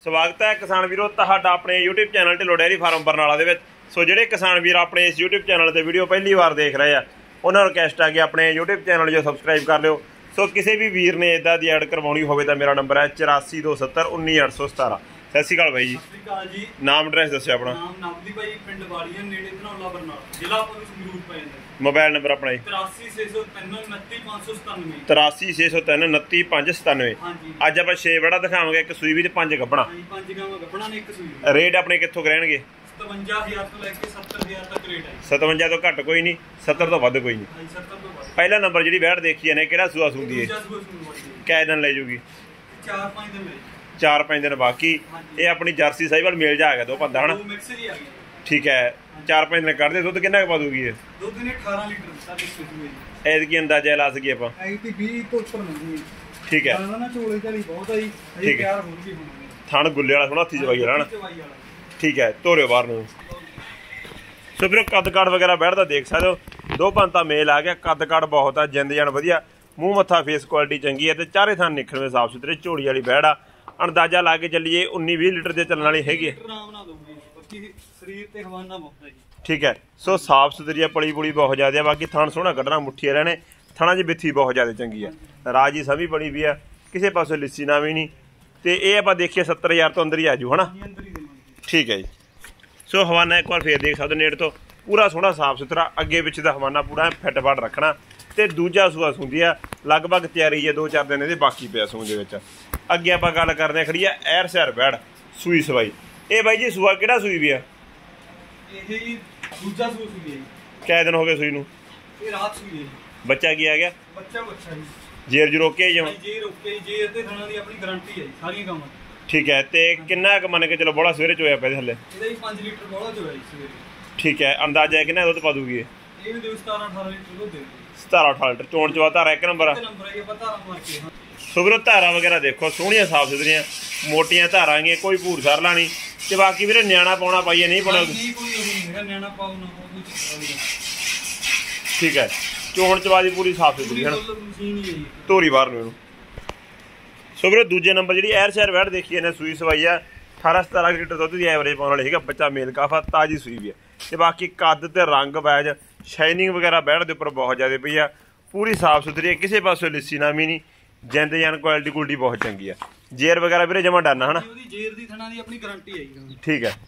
ਸਵਾਗਤ ਹੈ ਕਿਸਾਨ ਵੀਰੋ ਤੁਹਾਡਾ ਆਪਣੇ YouTube channel Dhillon dairy farm Barnala ਦੇ ਵਿੱਚ। ਸੋ ਜਿਹੜੇ ਕਿਸਾਨ ਵੀਰ ਆਪਣੇ ਇਸ YouTube ਚੈਨਲ ਤੇ ਵੀਡੀਓ ਪਹਿਲੀ ਵਾਰ ਦੇਖ ਰਹੇ ਆ ਉਹਨਾਂ ਨੂੰ ਰਿਕਵੈਸਟ ਆ ਕਿ ਆਪਣੇ YouTube ਚੈਨਲ ਜੋ ਸਬਸਕ੍ਰਾਈਬ ਕਰ ਲਿਓ। ਸੋ ਕਿਸੇ ਵੀ ਵੀਰ ਨੇ ਇਦਾਂ ਦੀ ਐਡ ਕਰਵਾਉਣੀ ਹੋਵੇ ਤਾਂ ਮੇਰਾ ਨੰਬਰ ਹੈ 8427191817। ਸਤਿ ਸ਼੍ਰੀ ਅਕਾਲ ਬਾਈ ਜੀ। ਸਤਿ ਸ਼੍ਰੀ ਅਕਾਲ ਜੀ। ਨਾਮ ਐਡਰੈਸ ਦੱਸਿਓ ਆਪਣਾ। ਨਾਮ ਨਵਦੀਪ ਭਾਈ, ਪਿੰਡ ਵਾਲੀਆਂ ਨੇੜੇ ਧਨੌਲਾ ਬਰਨਾਲਾ, ਜ਼ਿਲ੍ਹਾ ਪੁਲਿਸ ਮਰੂਦ ਪੈ ਜਾਂਦਾ। ਮੋਬਾਈਲ ਨੰਬਰ ਆਪਣਾ ਜੀ 8360399597 8360399597। ਹਾਂਜੀ। ਅੱਜ ਆਪਾਂ 6 ਬੜਾ ਦਿਖਾਵਾਂਗੇ, ਇੱਕ ਸੂਈ ਵੀ ਤੇ 5 ਗੱਭਣਾ। ਹਾਂਜੀ, 5 ਗਾਵਾਂ ਗੱਭਣਾ ਨੇ, ਇੱਕ ਸੂਈ। ਰੇਟ ਆਪਣੇ ਕਿੱਥੋਂ ਕਰਨਗੇ? 57000 ਤੋਂ ਲੈ ਕੇ 70000 ਤੱਕ ਰੇਟ ਹੈ। 57 ਤੋਂ ਘੱਟ ਕੋਈ ਨਹੀਂ, 70 ਤੋਂ ਵੱਧ ਕੋਈ ਨਹੀਂ। ਹਾਂਜੀ, 70 ਤੋਂ ਵੱਧ। ਪਹਿਲਾ ਨੰਬਰ ਜਿਹੜੀ ਵੈੜ ਦੇਖੀ ਨੇ ਕਿਹੜਾ ਸੂਆ ਸੁੰਦੀ ਹੈ? ਕਿੰਨੇ ਦਿਨ ਲੈ ਜੂਗੀ? 4-5 ਦਿਨ ਲੈ। 4-5 ਦਿਨ ਬਾਕੀ। ਇਹ ਆਪਣੀ ਜਰਸੀ ਸਾਈਵਾਲ ਮੇਲ ਜਾ ਗਿਆ ਦੋ ਪੰਦਾ ਹਨਾ। ਮਿਕਸ ਹੀ ਆ ਗਿਆ। ਠੀਕ ਹੈ, 4-5 ਦਿਨ ਕੱਢਦੇ। ਦੁੱਧ ਕਿੰਨਾ ਕੁ ਪਾ ਦੂਗੀ ਇਹ? ਦੁੱਧ ਨੇ 18 ਲੀਟਰ ਦਿੱਤਾ ਇਸ ਸੂਏ। ਐਤਕੀ ਅੰਦਾਜ਼ਾ ਲਾ ਸਕੀਏ ਆਪਾਂ? ਐਤਕੀ 20 ਤੋਂ ਉੱਪਰ ਨਹੀਂ। ਠੀਕ ਹੈ। ਨਾ ਝੋਲੇ ਝਾਲੀ ਬਹੁਤ ਆਈ, ਅਜੇ ਤਿਆਰ ਹੋ ਗਈ ਹੁਣ। ਥਣ ਗੁੱਲੇ ਵਾਲਾ ਸੋਹਣਾ ਹੱਥੀ ਚਵਾਈ ਵਾਲਾ ਹਨਾ। ਠੀਕ ਹੈ, ਤੋਰਿਓ ਬਾਹਰ ਨੂੰ। ਸੋ ਵੀਰੋ ਕੱਦ ਕਾਠ ਵਗੈਰਾ ਬੈਠਦਾ ਦੇਖ ਸਕਦੇ ਹੋ। ਦੋ ਪੰਤਾ ਮੇਲ ਆ ਗਿਆ, ਕੱਦ ਕਾਠ ਬਹੁਤ ਆ, ਜਿੰਦ ਜਾਨ ਵਧੀਆ, ਮੂੰਹ ਮੱਥਾ ਫੇਸ ਕੁਆਲਿਟੀ ਚੰਗੀ ਹੈ ਤੇ ਚਾਰੇ ਥਾਂ ਨਿਖੜਵੇਂ ਸਾਫ ਸੁਥਰੇ, ਝੋੜੀ ਵਾਲੀ ਬੈੜ ਆ। ਅੰਦਾਜ਼ਾ ਲਾ ਕੇ ਚੱਲੀਏ 19-20 ਲੀਟਰ ਦੇ ਚੱਲਣ ਵਾਲੀ ਹੈਗੀ ਹੈ। ਸਰੀਰ ਤੇ ਹਵਾਨਾ ਬਹੁਤ ਹੈ ਜੀ। ਠੀਕ ਹੈ। ਸੋ ਸਾਫ ਸੁਥਰੀ ਆ, ਪਲੀ ਪੁਲੀ ਬਹੁਤ ਜ਼ਿਆਦਾ ਆ। ਬਾਕੀ ਥਣ ਸੋਹਣਾ ਕੱਢਣਾ, ਮੁੱਠੀਆਂ ਰਹਿਣੇ, ਥਣਾ 'ਚ ਬਿੱਥੀ ਬਹੁਤ ਜ਼ਿਆਦਾ ਚੰਗੀ ਆ। ਰਾਜੀ ਸਮੀ ਬਣੀ ਵੀ ਆ, ਕਿਸੇ ਪਾਸੋਂ ਲਿੱਸੀ ਨਾ ਵੀ ਨਹੀਂ। ਤੇ ਇਹ ਆਪਾਂ ਦੇਖੀਏ 70000 ਤੋਂ ਅੰਦਰ ਹੀ ਆ ਜੂ ਹਨਾ। ਠੀਕ ਹੈ ਜੀ। ਸੋ ਹਵਾਨਾ ਇੱਕ ਵਾਰ ਫੇਰ ਦੇਖ ਸਕਦੇ ਨੇੜ ਤੋਂ, ਪੂਰਾ ਸੋਹਣਾ ਸਾਫ ਸੁਥਰਾ, ਅੱਗੇ ਵਿੱਚ ਦਾ ਹਵਾਨਾ ਪੂਰਾ ਫਿੱਟ ਫਾਟ ਰੱਖਣਾ। ਤੇ ਦੂਜਾ ਸੂਆ ਸੁੰਦੀ ਆ, ਲਗਭਗ ਤਿਆਰੀ ਹੈ, 2-4 ਦਿਨ ਇਹਦੇ ਬਾਕੀ ਪਿਆ ਸੂਣ ਦੇ ਵਿੱਚ। ਅੱਗੇ ਆਪਾਂ ਗੱਲ ਕਰਦੇ ਆ, ਖੜੀ ਆ ਐਰ ਸੈਰ ਬੈੜ ਸੂਈ ਸਵਾਈ। ਇਹ ਬਾਈ ਜੀ ਸੂਆ ਕਿਹੜਾ ਸੂਈ ਵੀ ਆ? ਇਹ ਜੀ ਦੂਜਾ ਸੂਆ ਸੂਈ ਹੈ। ਕਿੰਨੇ ਦਿਨ ਹੋ ਗਏ ਸੂਈ ਨੂੰ? ਇਹ ਰਾਤ ਸੂਈ ਹੈ। ਬੱਚਾ ਕੀ ਆ ਗਿਆ? ਬੱਚਾ ਜੀ। ਜੇਰ ਜੂ ਰੋਕੇ ਜਮ? ਜੀ ਰੋਕੇ, ਜੇ ਤੇ ਥਣਾ ਦੀ ਆਪਣੀ ਗਾਰੰਟੀ ਹੈ ਜੀ ਸਾਰੀਆਂ ਗਾਵਾਂ। ਠੀਕ ਹੈ। ਤੇ ਕਿੰਨਾ ਕੁ ਮੰਨ ਕੇ ਚਲੋ ਬੋਲਾ ਸਵੇਰੇ ਚੋਇਆ ਪਿਆ ਥੱਲੇ? ਇਹਦਾ ਹੀ 5 ਲੀਟਰ ਬੋਲਾ ਚੋਇਆ ਜੀ ਸਵੇਰੇ। ਠੀਕ ਹੈ। ਅੰਦਾਜ਼ਾ ਕਿੰਨਾ ਦੁੱਧ ਪਾ ਦੂਗੀ ਇਹ? ਇਹ ਵੀ ਦੇ 17-18 ਲੀਟਰ ਦੁੱਧ ਦੇ। 17-18 ਲੀਟਰ। ਚੋਣ ਚਵਾ ਧਾਰਾ ਇੱਕ ਨੰਬਰ ਆ। ਨੰਬਰ ਹੈ, ਆਪਾਂ ਧਾਰਾ ਮਾਰ ਕੇ। ਸੋ ਵੀਰੋ ਧਾਰਾ ਵਗੈਰਾ ਦੇਖੋ, ਸੋਹਣੀਆਂ ਸਾਫ ਸੁਥਰੀਆਂ ਮੋਟੀਆਂ ਧਾਰਾਂ ਆਈਆਂ, ਕੋਈ ਭੂਰ ਸਰ ਲਾਣੀ। ਤੇ ਬਾਕੀ ਵੀਰੇ ਨਿਆਣਾ ਪਾਉਣਾ ਪਾਈਏ ਨਹੀਂ ਪਾਉਣਾ? ਨਹੀਂ, ਕੋਈ ਉਹ ਨਹੀਂ ਹੈਗਾ, ਨਿਆਣਾ ਪਾਉ ਨਾ ਪਾਉ ਕੋਈ ਚੱਕਰ ਨਹੀਂ। ਠੀਕ ਹੈ। ਚੋਣ ਚਵਾ ਦੀ ਪੂਰੀ ਸਾਫ ਸੁਥਰੀ ਹੈ ਨਾ, ਧੋਰੀ ਬਾਹਰ ਨੂੰ ਇਹਨੂੰ। ਸੋ ਵੀਰੋ ਦੂਜੇ ਨੰਬਰ ਜਿਹੜੀ ਐਰ ਸ਼ਹਿਰ ਵੈੜ ਦੇਖੀ ਇਹਨੇ ਸੂਈ ਸਵਾਈ ਆ, 18-17 ਲੀਟਰ ਦੁੱਧ ਦੀ ਐਵਰੇਜ ਪਾਉਣ ਵਾਲੀ ਹੈਗਾ। ਬੱਚਾ ਮੇਲ ਕਾਫਾ, ਤਾਜ਼ੀ ਸੂਈ ਵੀ ਹੈ। ਤੇ ਬਾਕੀ ਕੱਦ ਤੇ ਰੰਗ ਬੈਜ ਸ਼ਾਈਨਿੰਗ ਵਗੈਰਾ ਬੈੜ ਦੇ ਉੱਪਰ ਬਹੁਤ ਜ਼ਿਆਦਾ ਪਈ ਆ, ਪੂਰੀ ਸਾਫ ਸੁਥਰੀ ਹੈ, ਕਿਸੇ ਪਾਸੋਂ ਲਿੱਸੀ ਨਾ ਵੀ ਨਹੀਂ। ਜਿੰਦ ਜਾਨ ਕੁਆਲਿਟੀ ਕੁਆਲਿਟੀ ਬਹੁਤ ਚੰਗੀ ਆ। ਜੇਰ ਵਗੈਰਾ ਵੀਰੇ ਜਮਾ ਡਾਨਾ ਹਨਾ। ਉਹਦੀ ਜੇਰ ਦੀ ਥਣਾ ਦੀ ਆਪਣੀ ਗਾਰੰਟੀ ਹੈ ਜੀ। ਠੀਕ ਹੈ।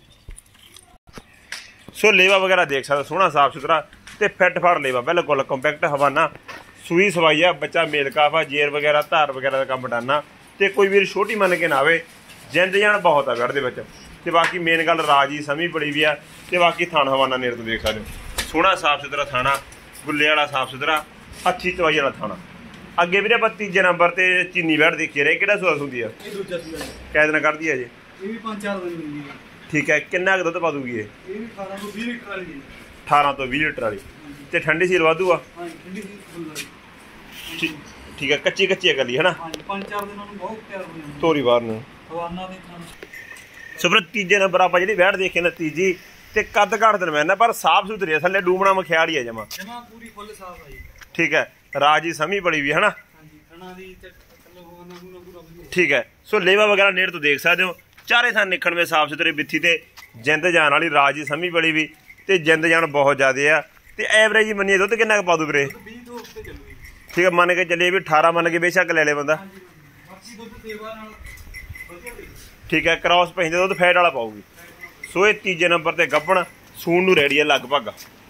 ਸੋ ਲੇਵਾ ਵਗੈਰਾ ਦੇਖ ਸਕਦੇ, ਸੋਹਣਾ ਸਾਫ ਸੁਥਰਾ ਤੇ ਫਿੱਟ ਫਾੜ ਲੇਵਾ, ਬਿਲਕੁਲ ਕੰਪੈਕਟ ਹਵਾਨਾ, ਸੂਈ ਸਵਾਈ ਆ, ਬੱਚਾ ਮੇਲ ਕਾਫਾ, ਜੇਰ ਵਗੈਰਾ ਧਾਰ ਵਗੈਰਾ ਦਾ ਕੰਮ ਡਾਨਾ। ਤੇ ਕੋਈ ਵੀਰ ਛੋਟੀ ਮੰਨ ਕੇ ਨਾ ਆਵੇ, ਜਿੰਦ ਜਾਨ ਬਹੁਤ ਆ ਗੜ ਦੇ ਵਿੱਚ। ਤੇ ਬਾਕੀ ਮੇਨ ਗੱਲ ਰਾਜੀ ਸਮੀ ਬੜੀ ਵੀ ਆ। ਤੇ ਬਾਕੀ ਥਾਣ ਹਵਾਨਾ ਨੇੜ ਤੋਂ ਦੇਖ ਸਕਦੇ ਹੋ, ਸੋਹਣਾ ਸਾਫ ਸੁਥਰਾ ਥਾਣਾ, ਗੁੱਲੇ ਵਾਲਾ ਸਾਫ ਸੁਥਰਾ, ਹੱਥੀ ਚਵਾਈ ਵਾਲਾ ਥਾਣਾ। ਅੱਗੇ ਵੀਰੇ ਆਪਾਂ ਤੀਜੇ ਨੰਬਰ ਤੇ ਚੀਨੀ ਵੈੜ ਦੇਖੀ ਰਹੇ, ਕਿਹੜਾ ਸੂਆ ਸੁੰਦੀ ਆ? ਇਹ ਦੂਜਾ ਸੂਆ ਹੈ। ਕਿੰਨੇ ਦਿਨ ਕੱਢਦੀ ਆ ਜੀ? ਇਹ ਵੀ 5-4 ਦਿਨ ਦਿੰਦੀ ਹੈ। ਠੀਕ ਹੈ। ਕਿੰਨਾ ਕੁ ਦੁੱਧ ਪਾ ਦੂਗੀ ਇਹ? ਇਹ ਵੀ 18 ਤੋਂ 20 ਲੀਟਰ ਵਾਲੀ ਹੈ। 18 ਤੋਂ 20 ਲੀਟਰ ਵਾਲੀ। ਤੇ ਠੰਡੀ ਸੀਲ ਵਾਧੂ ਆ? ਹਾਂ, ਠੰਡੀ ਸੀਲ ਫੁੱਲ ਵਾਲੀ। ਠੀਕ ਹੈ। ਕੱਚੀ ਕੱਚੀ ਗੱਲੀ ਹੈ ਨਾ। ਹਾਂ, 5-4 ਦਿਨਾਂ ਨੂੰ ਬਹੁਤ ਤਿਆਰ ਹੋ ਜਾਂਦੀ। ਤੋਰੀ ਬਾਹਰ ਨੂੰ ਹਵਾਨਾ ਦੇ ਥਾਂ। ਸੋ ਫਿਰ ਤੀਜੇ ਨੰਬਰ ਆਪਾਂ ਜਿਹੜੀ ਵੈੜ ਦੇਖੀ ਨਾ ਤੀਜੀ, ਤੇ ਕੱਦ ਘਾਟ ਦਿਨ ਮੈਨਾਂ ਪਰ ਸਾਫ ਸੁਥਰੀ, ਥੱਲੇ ਡੂਮਣਾ ਮਖਿਆਲ ਹੀ ਆ ਜਮਾ ਪੂਰੀ ਫੁੱਲ ਸਾਫ ਆਈ। ਠੀਕ ਹੈ। ਰਾਜੀ ਸਮੀ ਬੜੀ ਵੀ ਹਨਾ। ਠੀਕ ਹੈ। ਸੋ ਲੇਵਾ ਵਗੈਰਾ ਨੇੜ ਤੋਂ ਦੇਖ ਸਕਦੇ ਹੋ, ਚਾਰੇ ਥਾਂ ਨਿਖੜਵੇਂ ਸਾਫ ਸੁਥਰੇ, ਬਿੱਥੀ ਤੇ ਜਿੰਦ ਜਾਨ ਵਾਲੀ, ਰਾਜੀ ਸਮੀ ਬੜੀ ਵੀ ਤੇ ਜਿੰਦ ਜਾਨ ਬਹੁਤ ਜ਼ਿਆਦਾ ਆ। ਤੇ ਐਵਰੇਜ ਹੀ ਮੰਨੀਏ ਦੁੱਧ ਕਿੰਨਾ ਕੁ ਪਾ ਦੂ ਵੀਰੇ? ਠੀਕ ਹੈ। ਮੰਨ ਕੇ ਚੱਲੀਏ ਵੀ 18 ਮੰਨ ਕੇ ਬੇਸ਼ੱਕ ਲੈ ਲੇ ਬੰਦਾ। ਠੀਕ ਹੈ। ਕ੍ਰਾਸ ਪੈਂਦੇ ਦੁੱਧ ਫੈਟ ਵਾਲਾ ਪਾਊਗੀ। ਸੋ ਇਹ ਤੀਜੇ ਨੰਬਰ ਤੇ ਗੱਭਣ ਸੂਣ ਨੂੰ ਰੈਡੀ ਹੈ ਲਗਭਗ।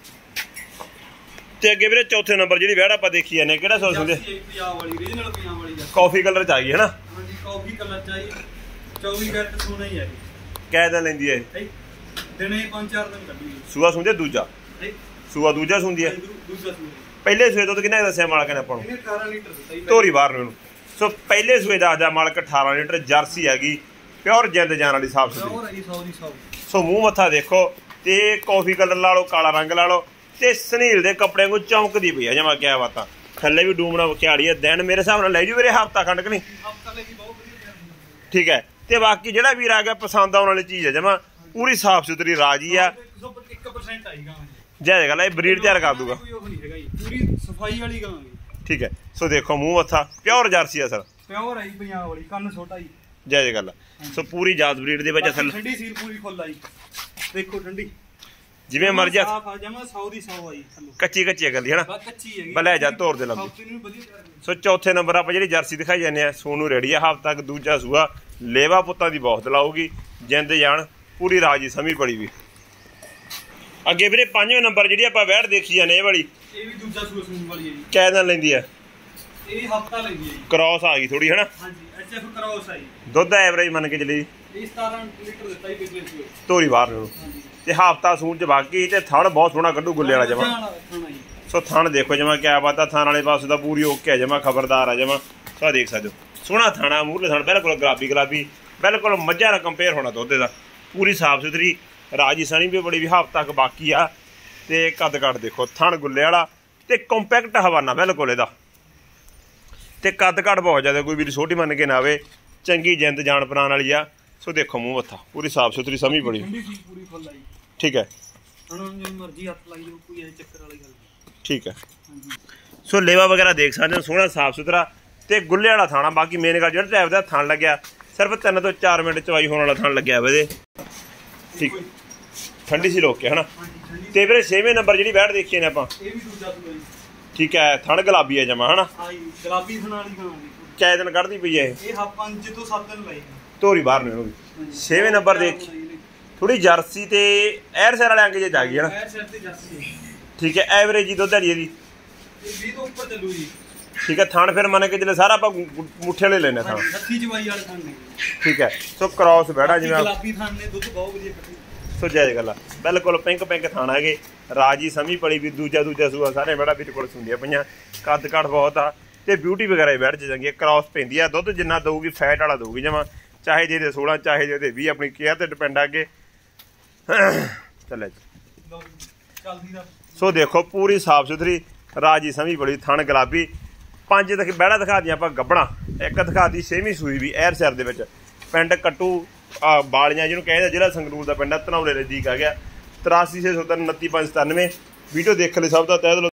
ਤੇ ਅੱਗੇ ਵੀਰੇ ਚੌਥੇ ਨੰਬਰ ਜਿਹੜੀ ਵੈੜ ਆਪਾਂ ਦੇਖੀ ਜਾਂਦੇ, ਕਿਹੜਾ ਸੌਸ ਹੁੰਦੇ? ਕਾਫੀ ਕਲਰ ਚ ਆ ਗਈ ਹੈ ਨਾ। ਹਾਂਜੀ, ਕਾਫੀ ਕਲਰ ਚ ਆਈ। 24 ਕੈਰਟ ਸੋਨਾ ਹੀ ਹੈ। ਕਿੰਨੇ ਦਿਨ ਲੈਂਦੀ ਹੈ ਇਹ? ਦਿਨੇ 5-4 ਦਿਨ ਕੱਢੀ। ਸੂਆ ਸੁੰਦੇ ਦੂਜਾ? ਸੂਆ ਦੂਜਾ ਸੁੰਦੀ ਹੈ। ਦੂਜਾ ਸੂਆ। ਪਹਿਲੇ ਸੂਏ ਦੁੱਧ ਕਿੰਨਾ ਦੱਸਿਆ ਮਾਲਕ ਨੇ ਆਪਾਂ ਨੂੰ? 18 ਲੀਟਰ ਦਿੱਤਾ ਜੀ। ਧੋਰੀ ਬਾਹਰ ਨੂੰ। ਸੋ ਪਹਿਲੇ ਸੂਏ ਦਾ ਆਜਾ ਮਾਲਕ 18 ਲੀਟਰ, ਜਰਸੀ ਹੈਗੀ, ਪਿਓਰ ਜਿੰਦ ਜਾਨ ਵਾਲੀ ਸਾਫ ਸੁਥਰੀ। ਸੋ ਮੂੰਹ ਮੱਥਾ ਦੇਖੋ, ਤੇ ਕਾਫੀ ਕਲਰ ਲਾ ਲਓ, ਕਾਲਾ ਰੰਗ ਲਾ ਲਓ, ਤੇ ਸਨੀਲ ਦੇ ਕੱਪੜਿਆਂ ਨੂੰ ਚੌਂਕਦੀ ਪਈ ਆ ਜਮਾ। ਕਿਆ ਬਾਤਾਂ, ਥੱਲੇ ਵੀ ਡੂਮਣਾ ਵਿਖਿਆੜੀ ਹੈ। ਦਿਨ ਮੇਰੇ ਹਿਸਾਬ ਨਾਲ ਲੈ ਜੂ ਵੀਰੇ ਹਫ਼ਤਾ ਖੰਡ ਕਿ ਨਹੀਂ? ਠੀਕ ਹੈ। ਤੇ ਬਾਕੀ ਜਿਹੜਾ ਵੀਰ ਆ ਗਿਆ ਪਸੰਦ ਆਉਣ ਵਾਲੀ ਚੀਜ਼ ਹੈ ਜਮਾ, ਪੂਰੀ ਸਾਫ ਸੁਥਰੀ, ਰਾਜੀ ਆ। 1% ਆਈ ਗਾਂ ਜੈ ਗੱਲ, ਇਹ ਬਰੀਡ ਤਿਆਰ ਕਰ ਦੂਗਾ। ਪੂਰੀ ਸਫਾਈ ਵਾਲੀ ਗਾਂ। ਠੀਕ ਹੈ। ਸੋ ਦੇਖੋ ਮੂੰਹ ਮੱਥਾ ਪਿਓਰ ਜਰਸੀ ਆ ਸਰ, ਪਿਓਰ ਆਈ ਪੰਜਾਬ ਵਾਲੀ, ਕੰਨ ਛੋਟਾ ਜੀ। ਜਾਇਜ਼ ਗੱਲ ਆ। ਸੋ ਪੂਰੀ ਜਾਤ ਬਰੀਡ ਦੇ ਵਿੱਚ ਅਸਲ ਠੰਡੀ ਸੀਲ ਪੂਰੀ ਫੁੱਲ ਆਈ ਦੇਖੋ ਠੰਡੀ ਜਿਵੇਂ ਮਰਜ਼ੀ ਸਾਫ ਆ ਜਮਾ 100 ਦੀ 100 ਆਈ ਕੱਚੀ ਗੱਲੀ ਹੈ ਨਾ ਬਸ ਕੱਚੀ ਹੈਗੀ ਬਲੇ ਜਾ ਤੋਰ ਦੇ ਲੰਬੀ। ਸੋ ਚੌਥੇ ਨੰਬਰ ਆਪਾਂ ਜਿਹੜੀ ਜਰਸੀ ਦਿਖਾਈ ਜਾਂਦੇ ਆ ਸੋਨੂ ਰੈਡੀ ਆ ਹਫ਼ਤਾ ਤੱਕ ਦੂਜਾ ਸੂਆ ਲੇਵਾ ਪੁੱਤਾਂ ਦੀ ਬਹੁਤ ਲਾਊਗੀ ਜਿੰਦ ਜਾਣ ਪੂਰੀ ਰਾਜੀ ਸਮੀ ਪੜੀ ਵੀ। ਅੱਗੇ ਵੀਰੇ 5ਵੇਂ ਨੰਬਰ ਜਿਹੜੀ ਆਪਾਂ ਵੈੜ ਦੇਖੀ ਜਾਂਦੇ ਇਹ ਵਾਲੀ ਇਹ ਵੀ ਦੂਜਾ ਸੂਆ ਸੂਣ ਵਾਲੀ ਹੈ ਜੀ ਕਿੰਨੇ ਦਿਨ ਲੈਂਦੀ ਆ ਇਹ ਹਫ਼ਤਾ ਲੈਂਦੀ ਹੈ ਜੀ ਕ੍ਰਾਸ ਆ ਗਈ ਥੋੜੀ ਹਨਾ ਹਾਂਜੀ ਐਚਐਫ ਕ੍ਰਾਸ ਆਈ ਦੁੱਧ ਐਵਰੇਜ ਮੰਨ ਕੇ ਚੱਲੀ ਇਹ 17 ਲੀਟਰ ਦਿੱਤਾ ਹੀ ਪਿਛਲੇ ਸੂਏ ਧੋਰੀ ਬਾਹਰ ਨੂੰ ਤੇ ਹਫ਼ਤਾ ਸੂਣ ਚ ਬਾਕੀ ਤੇ ਥਣ ਬਹੁਤ ਸੋਹਣਾ ਕੱਢੂ ਗੁੱਲੇ ਵਾਲਾ ਜਮਾ। ਸੋ ਥਣ ਦੇਖੋ ਜਮਾ ਕਿਆ ਬਾਤ ਆ ਥਣ ਵਾਲੇ ਪਾਸੇ ਦਾ ਪੂਰੀ ਓਕੇ ਆ ਜਮਾ ਖਬਰਦਾਰ ਆ ਜਮਾ ਸੋ ਦੇਖ ਸਕਦੇ ਹੋ ਸੋਹਣਾ ਥਾਣਾ ਮੂਹਰਲੇ ਥਣ ਬਿਲਕੁਲ ਗੁਲਾਬੀ ਬਿਲਕੁਲ ਮੱਝਾਂ ਨਾਲ ਕੰਪੇਅਰ ਹੋਣਾ ਦੁੱਧ ਦਾ ਪੂਰੀ ਸਾਫ ਸੁਥਰੀ ਰਾਜੀ ਸਣੀ ਵੀ ਬੜੀ ਵੀ ਹਫ਼ਤਾ ਤੱਕ ਬਾਕੀ ਆ ਤੇ ਕੱਦ ਕੱਟ ਦੇਖੋ ਥਣ ਗੁੱਲੇ ਵਾਲਾ ਤੇ ਕੰਪੈਕਟ ਹਵਾਨਾ ਬਿਲਕੁਲ ਇਹਦਾ ਤੇ ਕੱਦ ਕੱਟ ਬਹੁਤ ਜ਼ਿਆਦਾ ਕੋਈ ਵੀ ਛੋਟੀ ਮੰਨ ਕੇ ਨਾ ਆਵੇ ਚੰਗੀ ਜਿੰਦ ਜਾਨ ਪਰਾਨ ਵਾਲੀ ਆ। ਸੋ ਦੇਖੋ ਮੂੰਹ ਮੱਥਾ ਪੂਰੀ ਸਾਫ ਸੁਥਰੀ ਸਮੀ ਬੜੀ ਪੂਰੀ ਫੁੱਲ ਆਈ ਠੀਕ ਹੈ ਹੁਣ ਜੋ ਮਰਜ਼ੀ ਹੱਥ ਲਾਈ ਜਾਓ ਕੋਈ ਐ ਚੱਕਰ ਵਾਲੀ ਗੱਲ ਠੀਕ ਹੈ। ਸੋ ਲੇਵਾ ਵਗੈਰਾ ਦੇਖ ਸਕਦੇ ਹੋ ਸੋਹਣਾ ਸਾਫ ਸੁਥਰਾ ਤੇ ਗੁੱਲੇ ਵਾਲਾ ਥਾਣਾ ਬਾਕੀ ਮੇਨ ਗੱਲ ਜਿਹੜਾ ਟਾਈਪ ਦਾ ਥਣ ਲੱਗਿਆ ਸਿਰਫ 3 ਤੋਂ 4 ਮਿੰਟ ਚਵਾਈ ਹੋਣ ਵਾਲਾ ਥਣ ਲੱਗਿਆ ਵਾ ਇਹਦੇ ਠੀਕ ਠੰਡੀ ਸੀ ਲੋਕ ਕੇ ਹਨਾ। ਤੇ ਵੀਰੇ 6ਵੇਂ ਨੰਬਰ ਜਿਹੜੀ ਵੈੜ ਦੇਖੀ ਨੇ ਆਪਾਂ ਇਹ ਵੀ ਦੂਜਾ ਸੂਆ ਠੀਕ ਹੈ ਥਣ ਗੁਲਾਬੀ ਹੈ ਜਮਾ ਹਨਾ ਹਾਂ ਜੀ ਗੁਲਾਬੀ ਥਣ ਵਾਲੀ ਗਾਂ ਕਿੰਨੇ ਦਿਨ ਕੱਢਦੀ ਪਈ ਹੈ ਇਹ 5 ਤੋਂ 7 ਦਿਨ ਲਈ ਧੋਰੀ ਬਾਹਰ ਨੂੰ ਇਹਨੂੰ 6ਵੇਂ ਨੰਬਰ ਦੇਖ ਥੋੜੀ ਜਰਸੀ ਤੇ ਐਰ ਸੈਰ ਵਾਲੇ ਅੰਗ ਜੇ ਜਾ ਗਈ ਹਨਾ ਐਰ ਸੈਰ ਤੇ ਜਰਸੀ ਠੀਕ ਹੈ ਐਵਰੇਜ ਜੀ ਦੁੱਧ ਵਾਲੀ ਇਹਦੀ ਇਹ 20 ਤੋਂ ਉੱਪਰ ਚੱਲੂ ਜੀ ਠੀਕ ਹੈ ਥਣ ਫਿਰ ਮੰਨ ਕੇ ਜਿਹੜੇ ਸਾਰਾ ਆਪਾਂ ਮੁੱਠੇ ਵਾਲੇ ਲੈਣੇ ਥਣ ਲੱਥੀ ਚਵਾਈ ਵਾਲੇ ਥਣ ਨੇ ਠੀਕ ਹੈ। ਸੋ ਕ੍ਰਾਸ ਬੈੜਾ ਜਿਵੇਂ ਗੁਲਾਬੀ ਥਣ ਨੇ ਦੁੱਧ ਬਹੁਤ ਵਧੀਆ ਕੱਢੀ ਸੋ ਜਾਇਜ਼ ਗੱਲ ਆ ਬਿਲਕੁਲ ਪਿੰਕ ਥਣ ਹੈਗੇ ਰਾਜੀ ਸਮੀ ਪਲੀ ਵੀ ਦੂਜਾ ਸੂਆ ਸਾਰੇ ਬੜਾ ਬਿਲਕੁਲ ਸੁੰਦੀਆਂ ਪਈਆਂ ਕੱਦ ਕੱਟ ਬਹੁਤ ਆ ਤੇ ਬਿਊਟੀ ਵਗੈਰਾ ਬੈਠ ਜਾਂਦੀ ਹੈ ਕ੍ਰਾਸ ਪੈਂਦੀ ਆ ਦੁੱਧ ਜਿੰਨਾ ਦਊਗੀ ਫੈਟ ਵਾਲਾ ਦਊਗੀ ਜਮਾ ਚਾਹੇ ਜਿਹਦੇ 16 ਚਾਹੇ ਜਿਹਦੇ 20 ਆਪਣੀ ਕੇਅਰ ਤੇ ਡਿਪੈਂਡ ਆ ਅੱਗੇ ਚੱਲੇ ਚੱਲਦੀ ਦਾ। ਸੋ ਦੇਖੋ ਪੂਰੀ ਸਾਫ ਸੁਥਰੀ ਰਾਜੀ ਸਮੀ ਬੜੀ ਥਣ ਗੁਲਾਬੀ 5 ਤੱਕ ਬੈੜਾ ਦਿਖਾ ਦੀਆਂ ਆਪਾਂ ਗੱਬਣਾ ਇੱਕ ਦਿਖਾ ਦੀ 6ਵੀਂ ਸੂਈ ਵੀ ਐਰ ਸੈਰ ਦੇ ਵਿੱਚ ਪਿੰਡ ਕੱਟੂ ਬਾਲੀਆਂ ਜਿਹਨੂੰ ਕਹਿੰਦੇ ਜ਼ਿਲ੍ਹਾ ਸੰਗਰੂਰ ਦਾ ਪਿੰਡ ਧਨੌਲੇ ਨਜ਼ਦੀਕ ਆ ਗਿਆ 83 603 29 597 ਵੀਡੀਓ ਦੇਖ ਲਈ ਸਭ ਦਾ ਤਹਿ ਦਿਲੋਂ